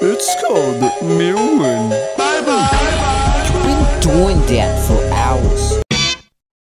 It's called mewing. Bye-bye. You've been doing that for hours.